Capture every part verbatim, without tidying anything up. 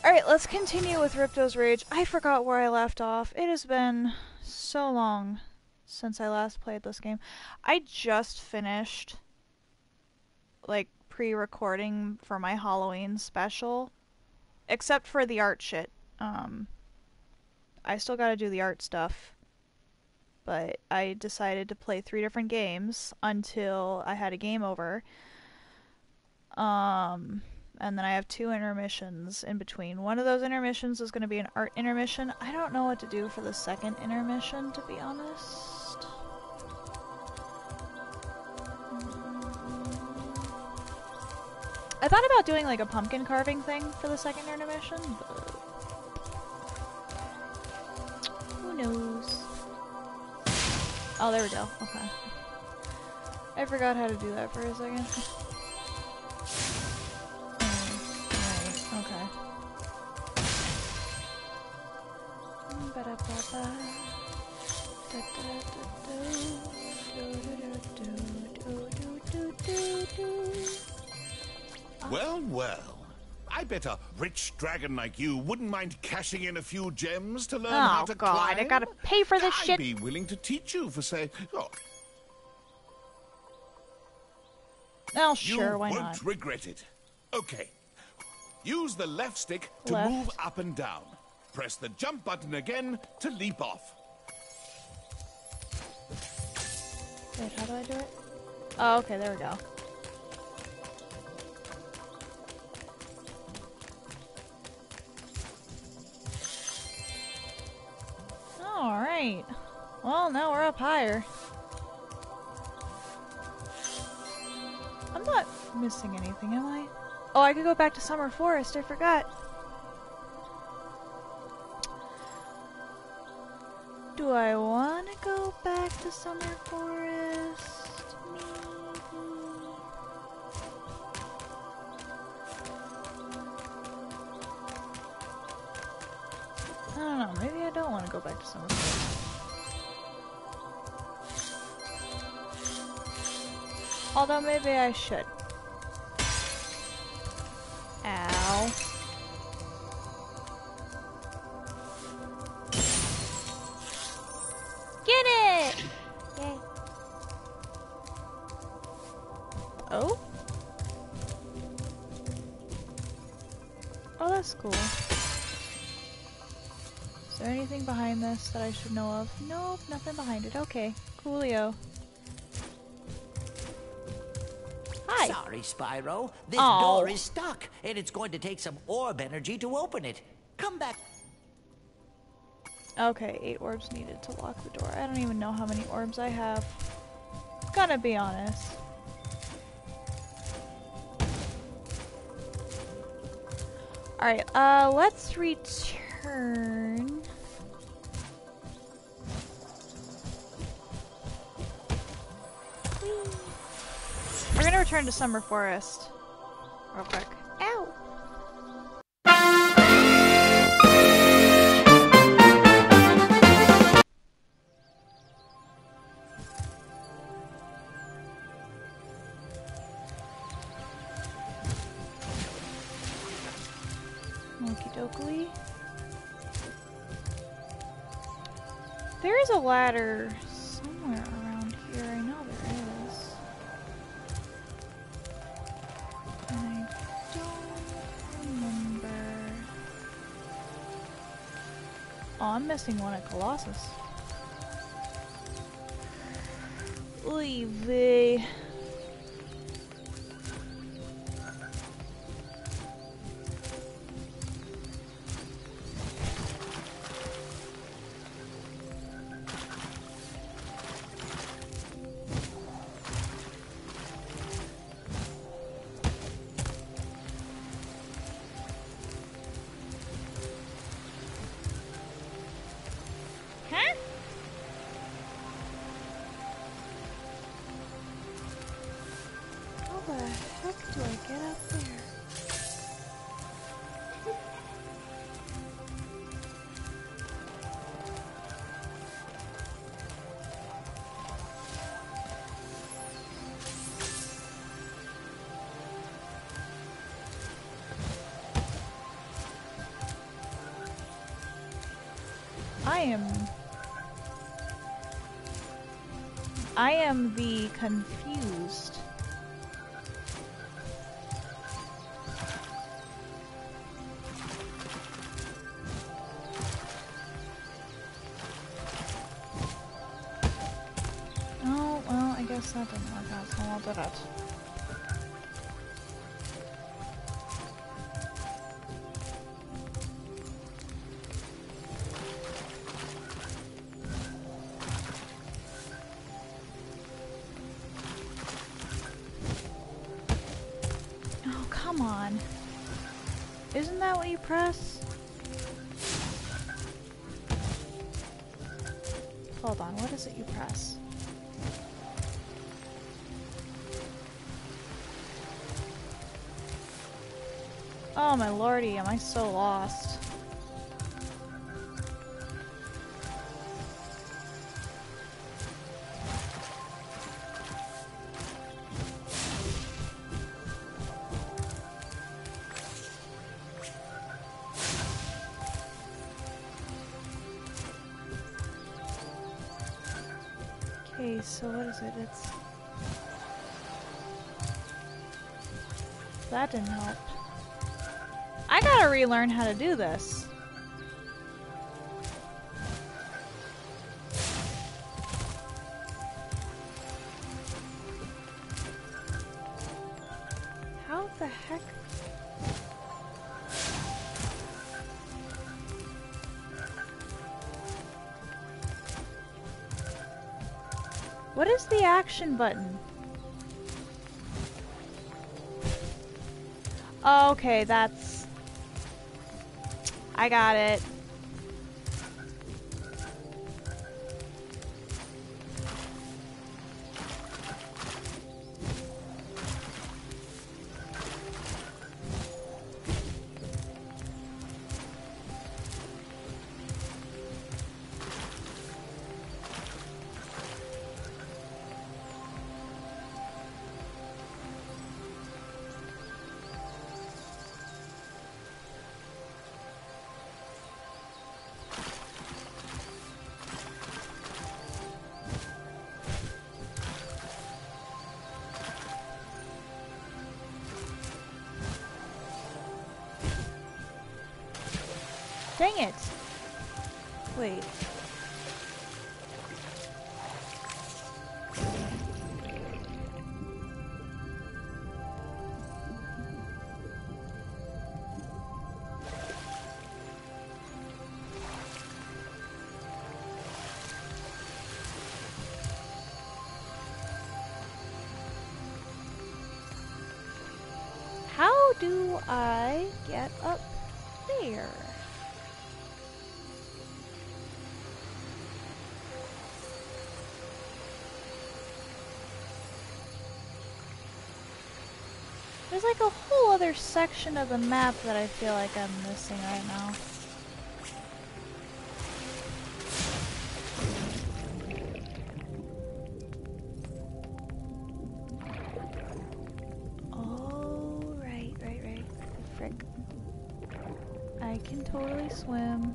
Alright, let's continue with Ripto's Rage. I forgot where I left off. It has been so long since I last played this game. I just finished, like, pre-recording for my Halloween special. Except for the art shit. Um, I still gotta do the art stuff. But I decided to play three different games until I had a game over. Um... And then I have two intermissions in between. One of those intermissions is going to be an art intermission. I don't know what to do for the second intermission, to be honest. I thought about doing like a pumpkin carving thing for the second intermission, but who knows? Oh, there we go. Okay. I forgot how to do that for a second. Okay. Well, well. I bet a rich dragon like you wouldn't mind cashing in a few gems to learn oh, how to God, climb. I gotta pay for this I'd shit. be willing to teach you for, say... Oh, oh sure, you why won't not? regret it. Okay. Use the left stick to Left. move up and down. Press the jump button again to leap off. Wait, how do I do it? Oh, okay, there we go. Alright. Well, now we're up higher. I'm not missing anything, am I? Oh, I could go back to Summer Forest, I forgot. Do I want to go back to Summer Forest? Maybe. I don't know, maybe I don't want to go back to Summer Forest. Although maybe I should. Ow. Get it! Yay. Oh? Oh, that's cool. Is there anything behind this that I should know of? Nope, nothing behind it. Okay, coolio. Hi. Sorry, Spyro. This Oh. door is stuck, and it's going to take some orb energy to open it. Come back. Okay, eight orbs needed to lock the door. I don't even know how many orbs I have. Gonna be honest. Alright, uh, let's return. We're gonna return to Summer Forest. Real quick. Ow! Okie dokie. There is a ladder somewhere around here. I know there is. And I don't remember. Oh, I'm missing one at Colossus. Oy vey. I am... I am the confused. Oh, well, I guess that didn't work out so well, did it? Oh, come on. Isn't that what you press? Hold on, what is it you press? Oh my lordy, am I so lost. Okay, so what is it? It's... That didn't help. I gotta relearn how to do this. How the heck? What is the action button? Okay, that's... I got it. Dang it! Wait. How do I get up there? There's like a whole other section of the map that I feel like I'm missing right now. Oh, right, right, right. Frick. I can totally swim.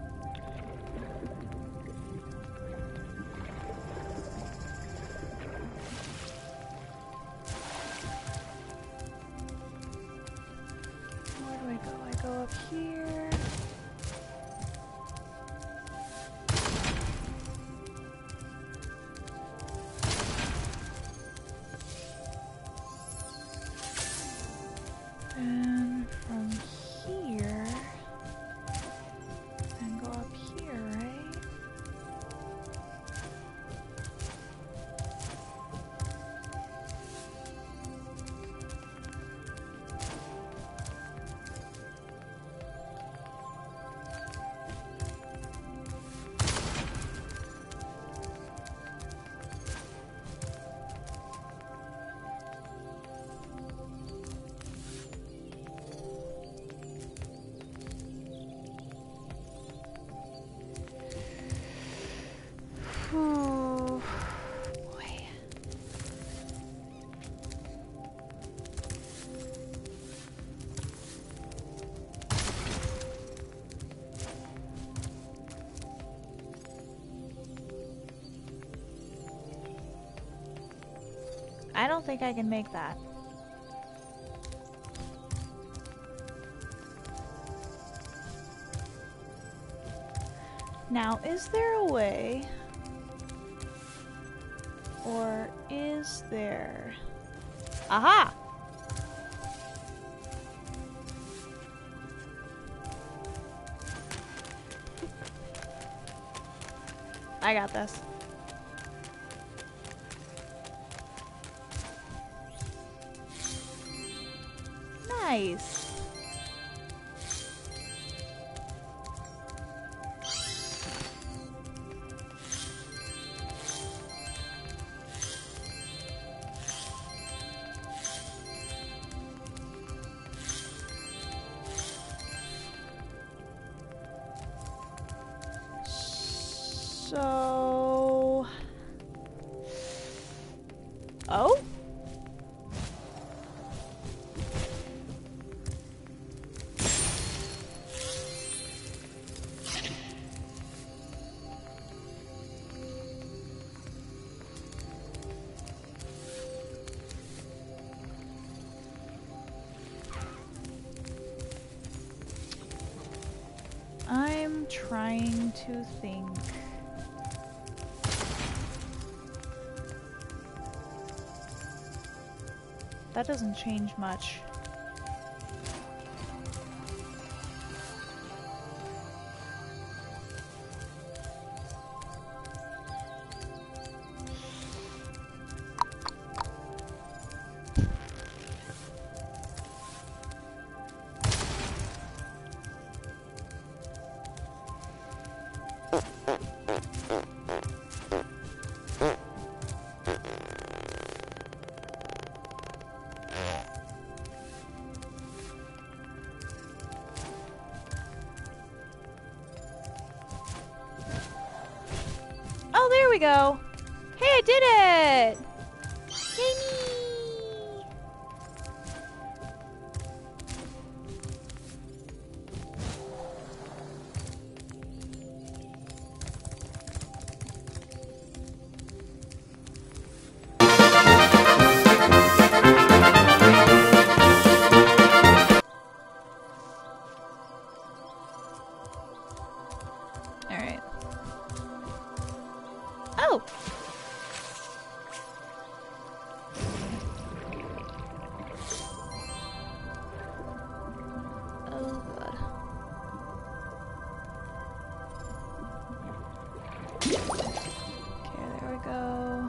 Go up here. And from here... I don't think I can make that. Now, is there a way? Or is there... Aha! I got this. Nice. So... Oh? I'm trying to think. That doesn't change much. Oh, there we go. Hey, I did it! Yay me! Alright. Oh! Oh god. Okay, there we go.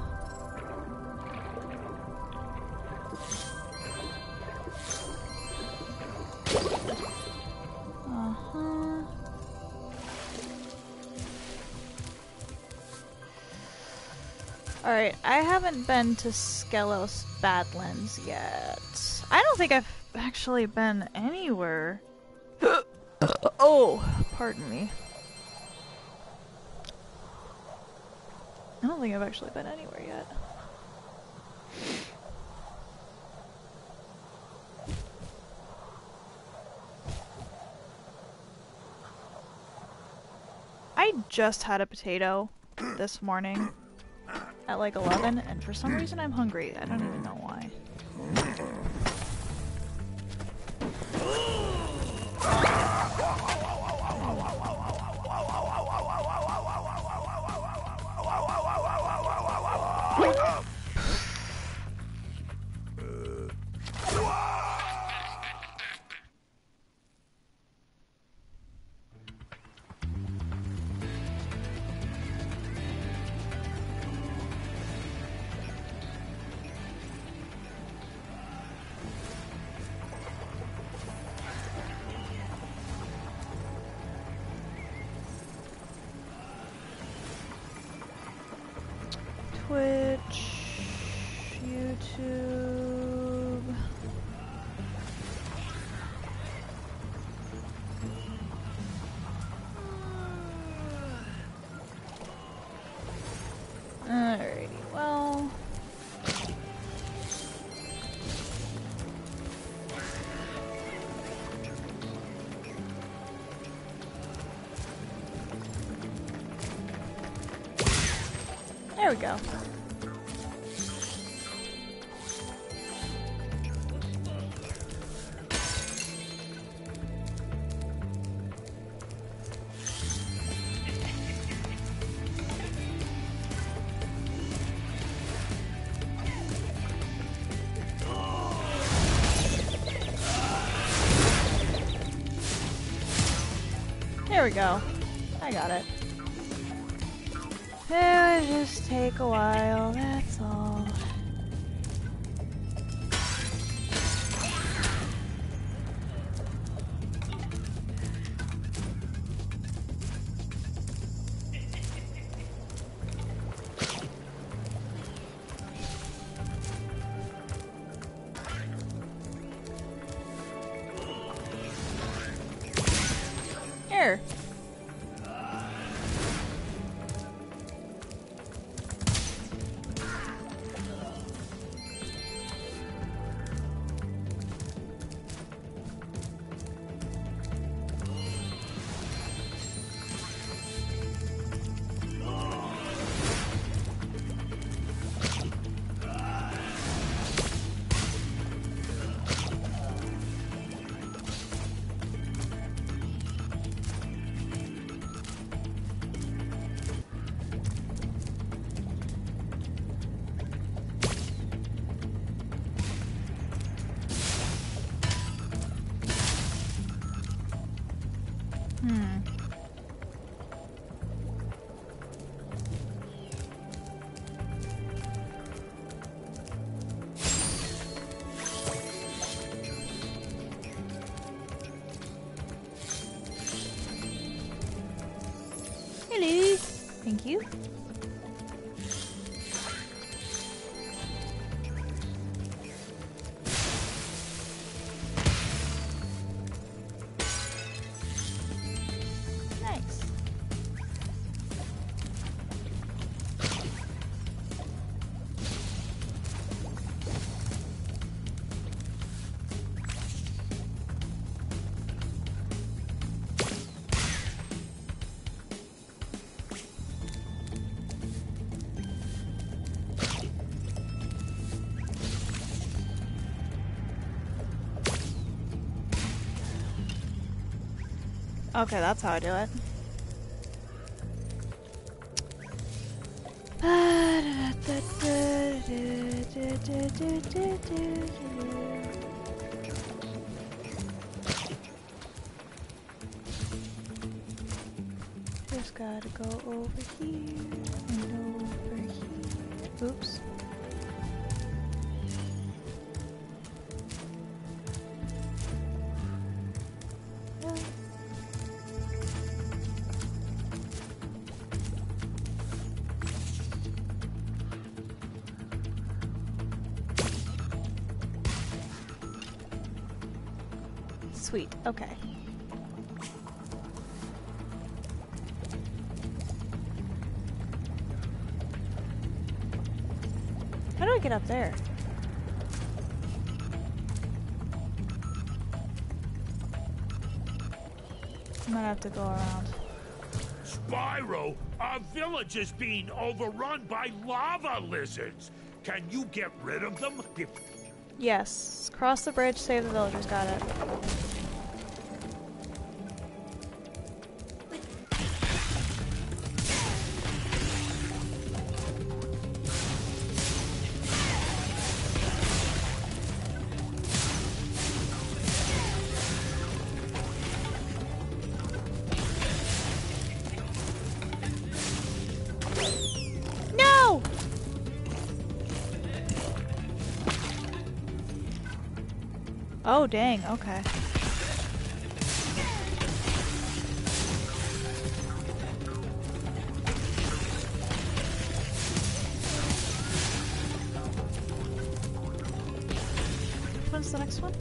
Uh-huh. Alright, I haven't been to Skelos Badlands yet. I don't think I've actually been anywhere. Oh, pardon me. I don't think I've actually been anywhere yet. I just had a potato this morning at like eleven, and for some reason I'm hungry. I don't even know why. Twitch, YouTube. Alrighty, well. There we go. Here we go. I got it. It would just take a while, that's all. Here. Hmm. Hello. Thank you. Nice. Okay, that's how I do it. Just gotta go over here and over here. Oops. Sweet, okay. How do I get up there? I might have to go around. Spyro, our village is being overrun by lava lizards. Can you get rid of them? If Yes. Cross the bridge, save the villagers, got it. No! Oh, dang, okay. When's the next one?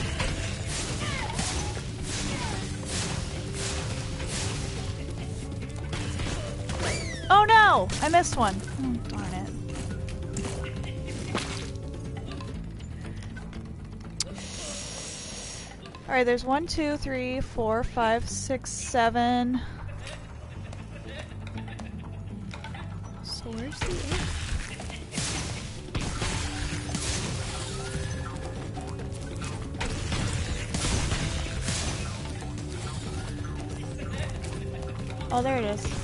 Oh no! I missed one. Oh, darn it. Alright, there's one, two, three, four, five, six, seven. So where's the eight? Oh, there it is.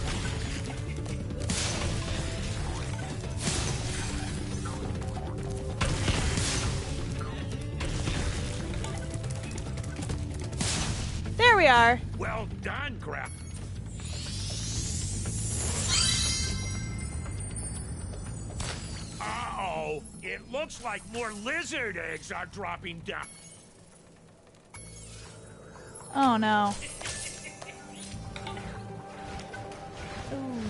There we are. Well done, Grap. Uh-oh. It looks like more lizard eggs are dropping down. Oh no. Ooh.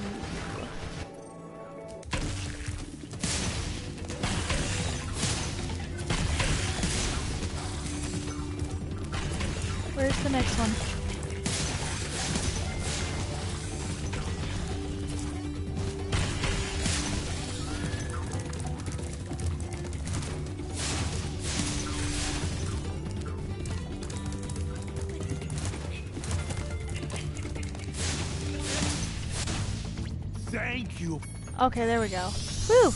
Where's the next one? Thank you. Okay, there we go. Whew!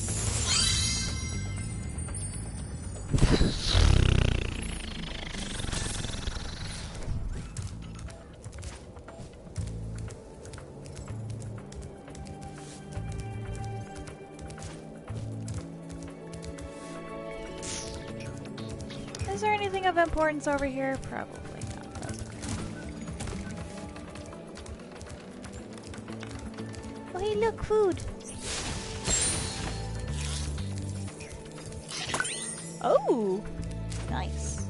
Is there anything of importance over here? Probably not. That's okay. Oh, hey, look, food. Oh, nice.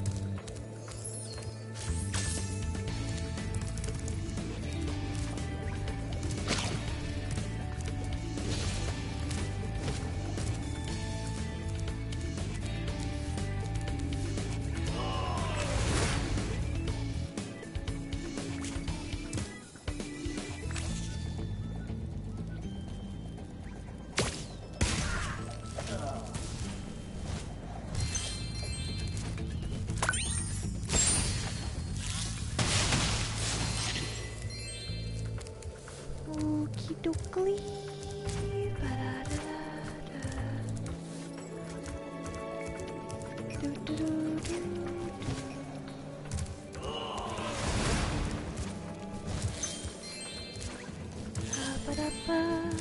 Okie dokie. Ba-da-da-da-da. Do-do-do-do-do. Ba-ba-da-ba.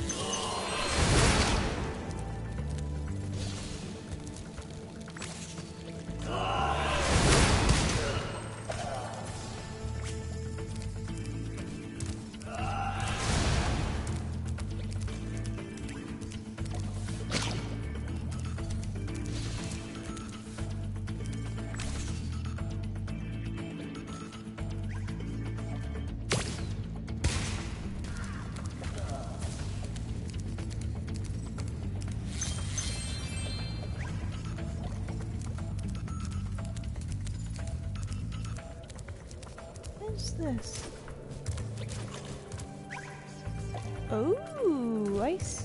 What's this? Oh, I see.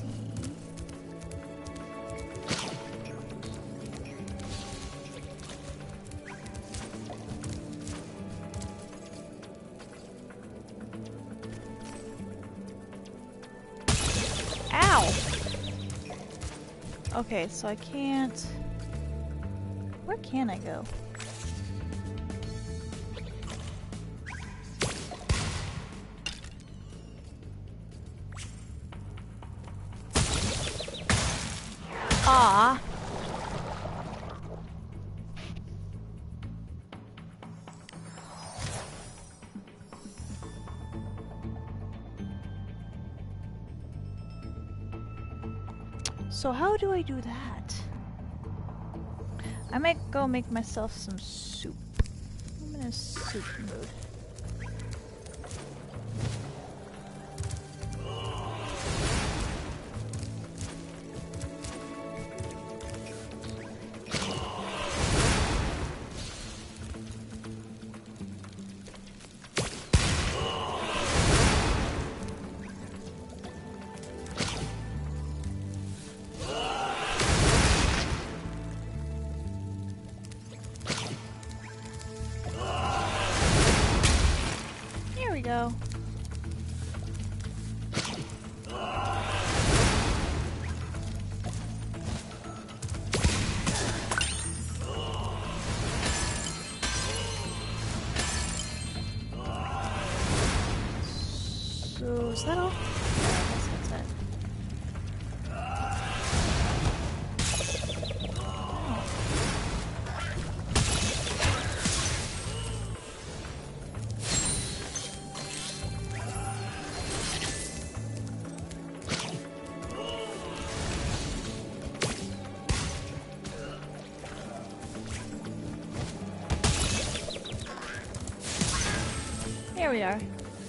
Ow! Okay, so I can't... Where can I go? Ah. So how do I do that? I might go make myself some soup. I'm in a soup mood. Go. So is that all? Yeah, I guess that's it. we are.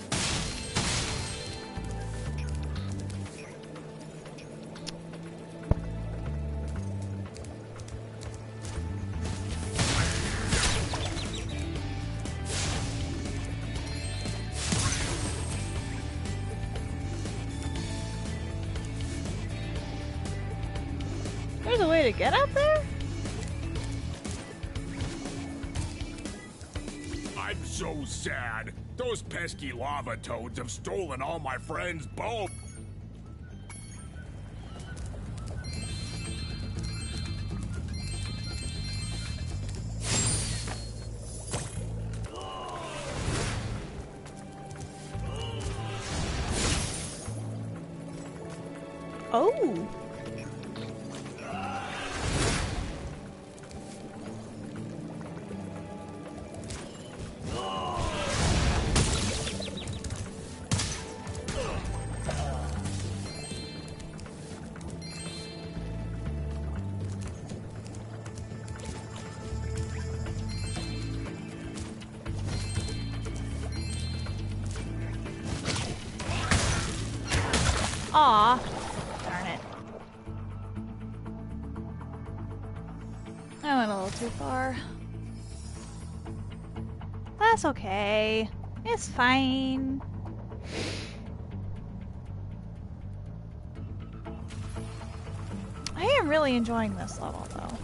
There's a way to get up there? I'm so sad. Those pesky lava toads have stolen all my friends' bow. Oh! Aw. Darn it. I went a little too far. That's okay. It's fine. I am really enjoying this level, though.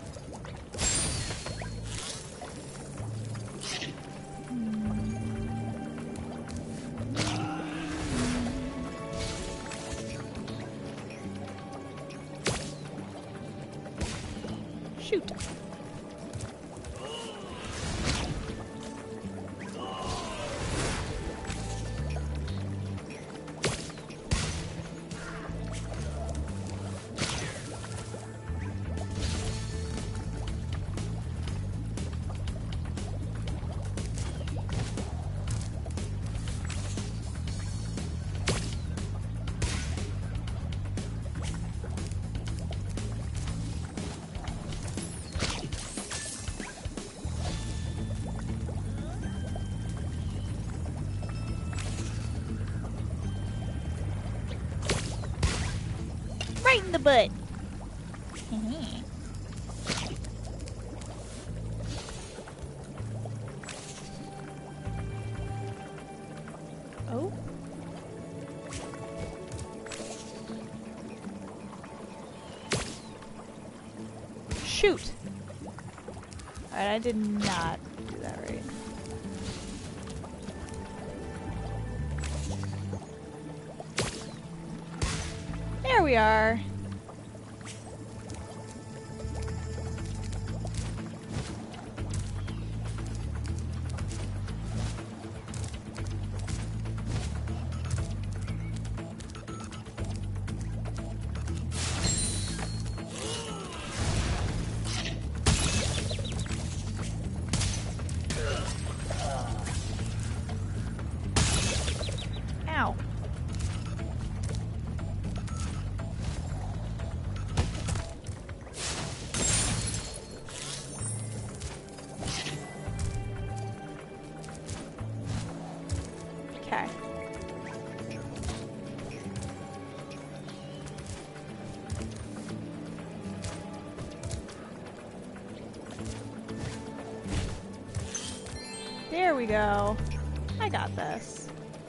Shoot. Right in the butt. Oh. Shoot. Alright, I did not do that right. There we are. Ow. Okay. There we go. I got this.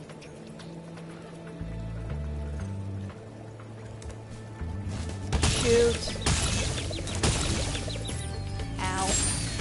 Shoot. Ow.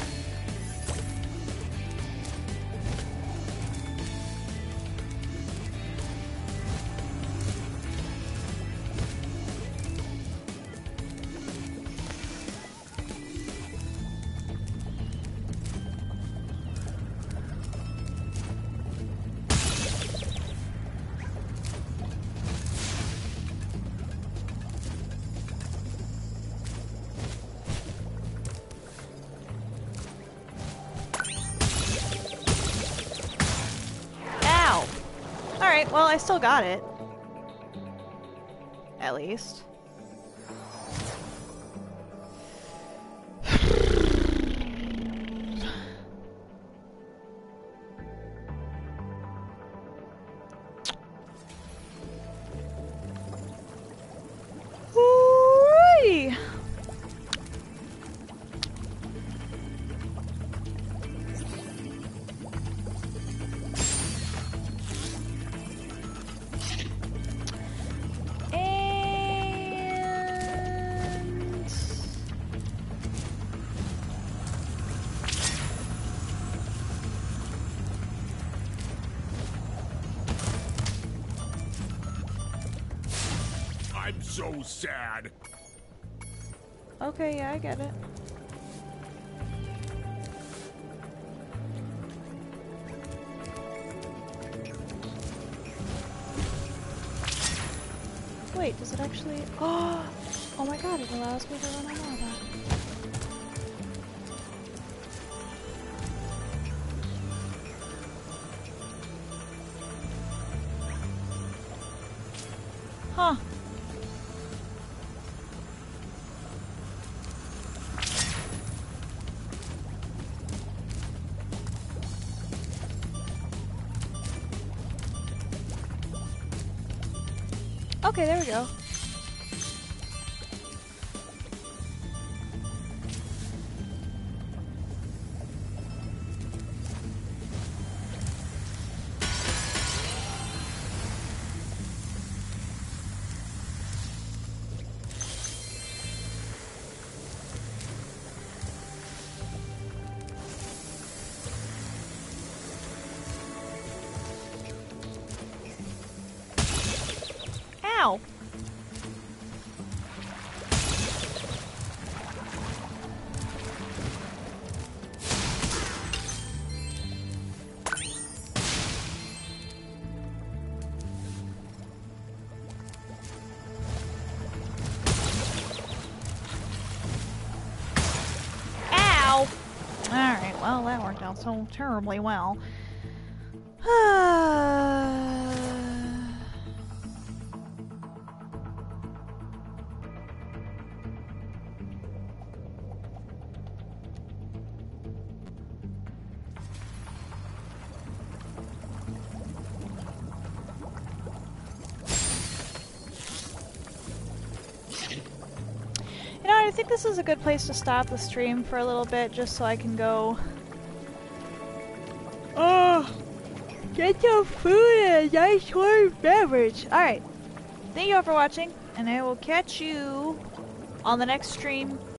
Alright, well, I still got it. At least. I'm so sad. Okay, yeah, I get it. Wait, does it actually... Oh! Oh my god, it allows me to run on lava. Huh. Okay, there we go. Ow! Ow! Alright, well, that worked out so terribly well. You know, I think this is a good place to stop the stream for a little bit, just so I can go... Oh! Get some food and a nice warm beverage! Alright, thank you all for watching, and I will catch you on the next stream